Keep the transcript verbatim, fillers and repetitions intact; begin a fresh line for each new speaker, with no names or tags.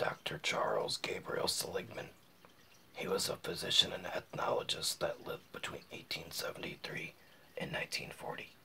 Doctor Charles Gabriel Seligman. He was a physician and ethnologist that lived between eighteen seventy-three and nineteen forty.